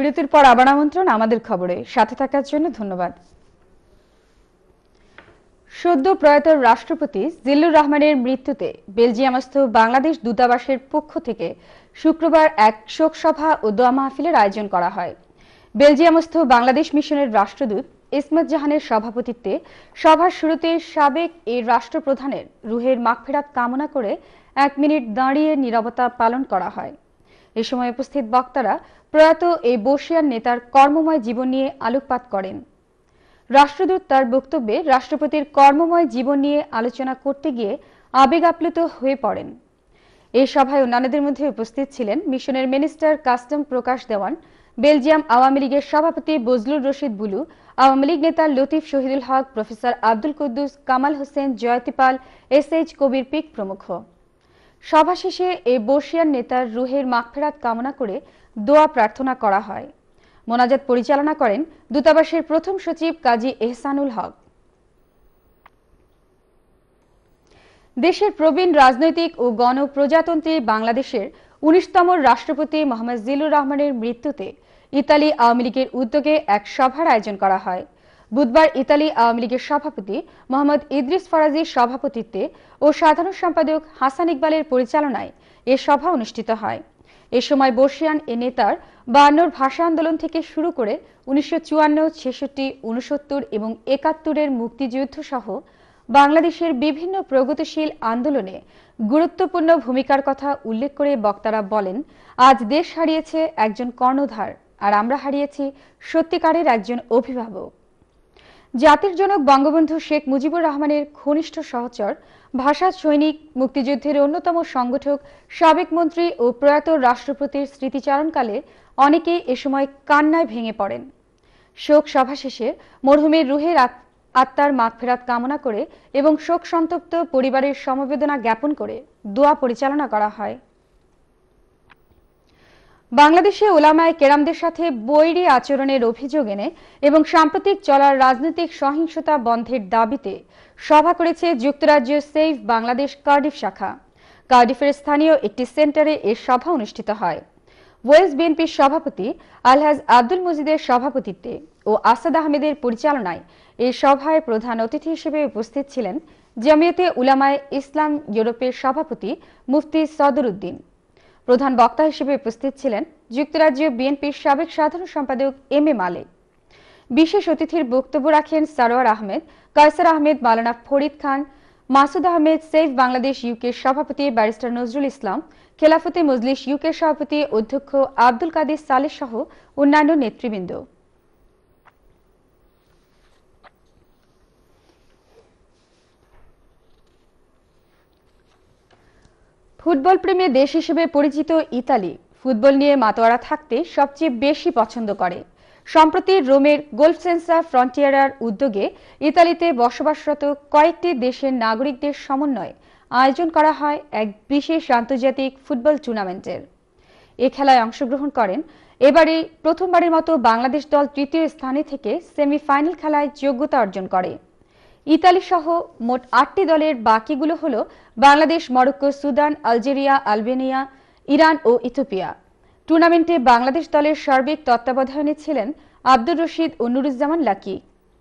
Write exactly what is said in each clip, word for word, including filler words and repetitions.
বিরতির পর আবার আমন্ত্রণ আমাদের খবরে সাথে থাকার জন্য ধন্যবাদ। সদ্য প্রয়াত রাষ্ট্রপতি জিল্লুর রহমানের মৃত্যুতে বেলজিয়ামস্থ বাংলাদেশ দূতাবাসের পক্ষ থেকে শুক্রবার এক শোক সভা ও দোয়া মাহফিলের আয়োজন করা হয়। বেলজিয়ামস্থ বাংলাদেশ মিশনের রাষ্ট্রদূত ইসমত জাহানের সভাপতিত্বে সভার শুরুতে সাবেক এই রাষ্ট্রপ্রধানের রুহের মাগফিরাত কামনা করে এক মিনিট দাঁড়িয়ে নীরবতা পালন করা হয়। এ সময় উপস্থিত বক্তারা প্রয়াত এই বর্ষিয়ান নেতার কর্মময় জীবন নিয়ে আলোকপাত করেন। রাষ্ট্রদূত তার বক্তব্যে রাষ্ট্রপতির কর্মময় জীবন নিয়ে আলোচনা করতে গিয়ে আবেগ আপ্লুত হয়ে পড়েন। এই সভায় অন্যান্যদের মধ্যে উপস্থিত ছিলেন মিশনের minister custom Prakash Dewan, Belgium Awami লীগের সভাপতি বজলুর রশিদ বুলু, আওয়ামী লীগ নেতা Latif Shahidul Haque, professor Abdul Quddus, Kamal Hossain, Joytipal, S H Kabir পিক প্রমুখ। সভা শেষে এই বর্ষিয়ান নেতার রুহের মাগফিরাত কামনা করে দোয়া প্রার্থনা করা হয়। মোনাজাত পরিচালনা করেন দূতাবাসের প্রথম সচিব কাজী এহসানুল হক। দেশের প্রবীণ রাজনৈতিক ও গণপ্রজাতন্ত্রী বাংলাদেশের উনিশতম রাষ্ট্রপতি মোহাম্মদ জিল্লুর রহমানের মৃত্যুতে ইতালি আওয়ামী লীগের উদ্যোগে এক সভার আয়োজন করা হয়। বুধবার ইতালি আওয়ামী লীগের সভাপতি মোহাম্মদ ইদ্রিস ফরাজির সভাপতিত্বে ও সাধারণ সম্পাদক হাসান ইকবালের পরিচালনায় এ সভা অনুষ্ঠিত হয়। এ সময় বর্ষিয়ান এ নেতার বায়ান্নর ভাষা আন্দোলন থেকে শুরু করে উনিশশো চুয়ান্ন, ছেষট্টি, উনসত্তর এবং একাত্তরের মুক্তিযুদ্ধ সহ বাংলাদেশের বিভিন্ন প্রগতিশীল আন্দোলনে গুরুত্বপূর্ণ ভূমিকার কথা উল্লেখ করে বক্তারা বলেন, আজ দেশ হারিয়েছে একজন কর্ণধার, আর আমরা হারিয়েছি সত্যিকারের একজন অভিভাবক। জাতির জনক বঙ্গবন্ধু শেখ মুজিবুর রহমানের ঘনিষ্ঠ সহচর, ভাষা সৈনিক, মুক্তিযুদ্ধের অন্যতম সংগঠক, সাবেক মন্ত্রী ও প্রয়াত রাষ্ট্রপতির স্মৃতিচারণকালে অনেকেই এ সময় কান্নায় ভেঙে পড়েন। শোক সভা শেষে মরহুমের রুহের আত্মার মাগফিরাত কামনা করে এবং শোক সন্তপ্ত পরিবারের সমবেদনা জ্ঞাপন করে দোয়া পরিচালনা করা হয়। বাংলাদেশে ওলামায়ে কেরামদের সাথে বৈরী আচরণের অভিযোগ এনে এবং সাম্প্রতিক চলার রাজনৈতিক সহিংসতা বন্ধের দাবিতে সভা করেছে যুক্তরাজ্য সেভ বাংলাদেশ কার্ডিফ শাখা। কার্ডিফের স্থানীয় একটি সেন্টারে এর সভা অনুষ্ঠিত হয়। ওয়েলস বিএনপির সভাপতি আলহাজ আব্দুল মজিদের সভাপতিত্বে ও আসাদ আহমেদের পরিচালনায় এই সভায় প্রধান অতিথি হিসেবে উপস্থিত ছিলেন জামিয়াতে উলামায়ে ইসলাম ইউরোপের সভাপতি মুফতি সদর উদ্দিন। প্রধান বক্তা হিসেবে উপস্থিত ছিলেন যুক্তরাজ্য বিএনপির সাবেক সাধারণ সম্পাদক এম এ মালেক। বিশেষ অতিথির বক্তব্য রাখেন সারোয়ার আহমেদ, কায়সার আহমেদ, মাওলানা ফরিদ খান, মাসুদ আহমেদ, সেভ বাংলাদেশ ইউকের সভাপতি ব্যারিস্টার নজরুল ইসলাম, খেলাফতে মজলিস ইউকের সভাপতি অধ্যক্ষ আব্দুল কাদির সালেহ সহ অন্যান্য নেতৃবৃন্দ। ফুটবল প্রেমী দেশ হিসেবে পরিচিত ইতালি ফুটবল নিয়ে মাতোয়ারা থাকতে সবচেয়ে বেশি পছন্দ করে। সম্প্রতি রোমের গোলফসেন্সা ফ্রন্টিয়ারার উদ্যোগে ইতালিতে বসবাসরত কয়েকটি দেশের নাগরিকদের সমন্বয়ে আয়োজন করা হয় এক বিশেষ আন্তর্জাতিক ফুটবল টুর্নামেন্টের। এ খেলায় অংশগ্রহণ করেন এবারে প্রথমবারের মতো বাংলাদেশ দল তৃতীয় স্থানে থেকে সেমিফাইনাল খেলায় যোগ্যতা অর্জন করে। ইতালি সহ মোট আটটি দলের বাকিগুলো হল Bangladesh, Morocco, Sudan, Algeria, Albania, Iran ও ইথিওপিয়া। টুর্নামেন্টে বাংলাদেশ দলের সার্বিক তত্ত্বাবধানে ছিলেন আব্দুর রশিদ ও নুরুজ্জামান লাকি।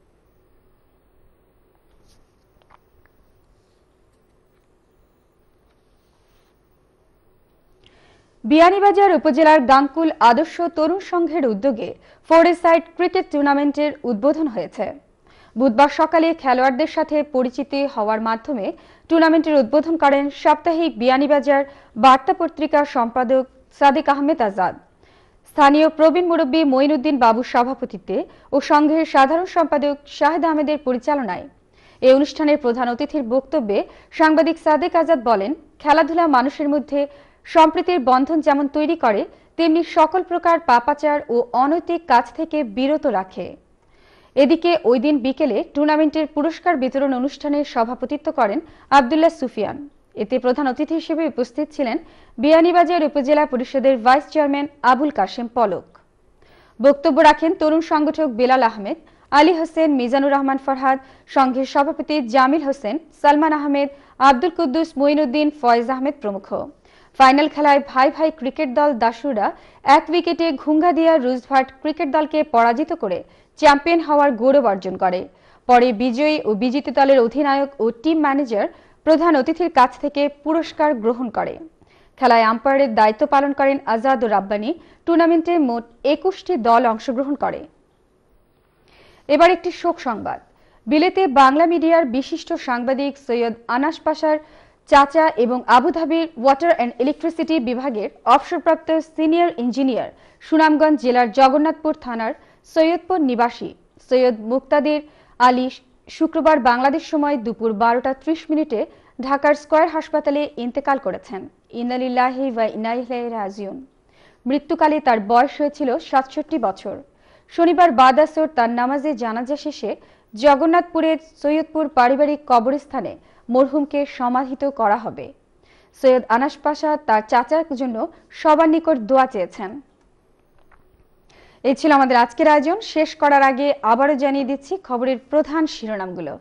বিয়ানীবাজার উপজেলার গাংকুল আদর্শ তরুণ সংঘের উদ্যোগে ফোর এ সাইড ক্রিকেট টুর্নামেন্টের উদ্বোধন হয়েছে। বুধবার সকালে খেলোয়াড়দের সাথে পরিচিতি হওয়ার মাধ্যমে টুর্নামেন্টের উদ্বোধন করেন সাপ্তাহিক বিয়ানীবাজার বার্তা পত্রিকার সম্পাদক সাদিক আহমেদ আজাদ। স্থানীয় প্রবীণ মুরব্বী মঈনুদ্দিন বাবুর সভাপতিত্বে ও সংঘের সাধারণ সম্পাদক শাহেদ আহমেদের পরিচালনায় এই অনুষ্ঠানের প্রধান অতিথির বক্তব্যে সাংবাদিক সাদিক আজাদ বলেন, খেলাধুলা মানুষের মধ্যে সম্প্রীতির বন্ধন যেমন তৈরি করে, তেমনি সকল প্রকার পাপাচার ও অনৈতিক কাজ থেকে বিরত রাখে। এদিকে ওই দিন বিকেলে টুর্নামেন্টের পুরস্কার বিতরণ অনুষ্ঠানে সভাপতিত্ব করেন আব্দুল্লাহ সুফিয়ান। এতে প্রধান অতিথি হিসেবে উপস্থিত ছিলেন বিয়ানীবাজার উপজেলা পরিষদের ভাইস চেয়ারম্যান আবুল কাশেম পলক। বক্তব্য রাখেন তরুণ সংগঠক বেলাল আহমেদ, আলী হোসেন, মিজানুর রহমান ফরহাদ, সংঘের সভাপতি জামিল হোসেন, সালমান আহমেদ, আব্দুল কুদ্দুস, মঈনুদ্দিন, ফয়েজ আহমেদ প্রমুখ। ফাইনাল খেলায় ভাই ভাই ক্রিকেট দল দাসুরা এক উইকেটে ঘুঙ্গাদিয়া রুজভাট ক্রিকেট দলকে পরাজিত করে চ্যাম্পিয়ন হওয়ার গৌরব অর্জন করে। পরে বিজয়ী ও বিজিত দলের অধিনায়ক ও টিম ম্যানেজার প্রধান অতিথির কাছ থেকে পুরস্কার গ্রহণ করে। খেলায় আম্পায়ারের দায়িত্ব পালন করেন আজাদ ও রাব্বানি। টুর্নামেন্টে মোট একুশটি দল অংশগ্রহণ করে। এবার একটি শোক সংবাদ। বিলেতে বাংলা মিডিয়ার বিশিষ্ট সাংবাদিক সৈয়দ আনাস পাশার চাচা এবং আবুধাবির ওয়াটার অ্যান্ড ইলেকট্রিসিটি বিভাগের অবসরপ্রাপ্ত সিনিয়র ইঞ্জিনিয়ার সুনামগঞ্জ জেলার জগন্নাথপুর থানার সৈয়দপুর নিবাসী সৈয়দ মুক্তাদির আলী শুক্রবার বাংলাদেশ সময় দুপুর বারোটা ত্রিশ মিনিটে ঢাকার স্কয়ার হাসপাতালে ইন্তেকাল করেছেন। ইন্না লিল্লাহি ওয়া ইন্না ইলাইহি রাজিউন। মৃত্যুকালে তার বয়স হয়েছিল সাতষট্টি বছর। শনিবার বাদ আসর তার নামাজে জানাজা শেষে জগন্নাথপুরের সৈয়দপুর পারিবারিক কবরস্থানে মরহুমকে সমাহিত করা হবে। সৈয়দ আনাস পাশা তার চাচার জন্য সবার নিকট দোয়া চেয়েছেন। এই ছিল আমাদের আজকের আয়োজন। শেষ করার আগে আবারও জানিয়ে দিচ্ছি খবরের প্রধান শিরোনামগুলো।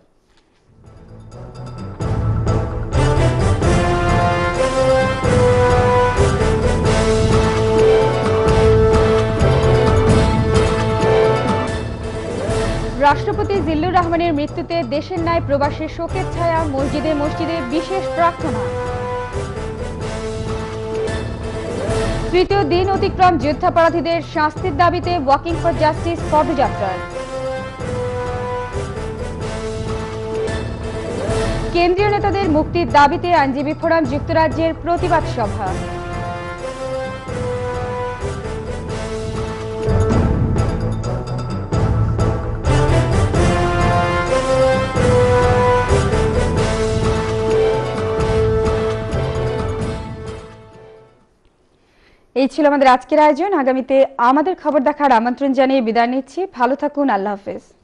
রাষ্ট্রপতি জিল্লুর রহমানের মৃত্যুতে দেশের ন্যায় প্রবাসী শোকের ছায়া, মসজিদে মসজিদে বিশেষ প্রার্থনা। তৃতীয় দিন অতিক্রম যুদ্ধাপরাধীদের শাস্তির দাবিতে ওয়াকিং ফর জাস্টিস পদযাত্রার। কেন্দ্রীয় নেতাদের মুক্তির দাবিতে আইনজীবী ফোরাম যুক্তরাজ্যের প্রতিবাদ সভা। এই ছিল আমাদের আজকের আয়োজন। আগামীতে আমাদের খবর দেখার আমন্ত্রণ জানিয়ে বিদায় নিচ্ছি। ভালো থাকুন। আল্লাহ হাফেজ।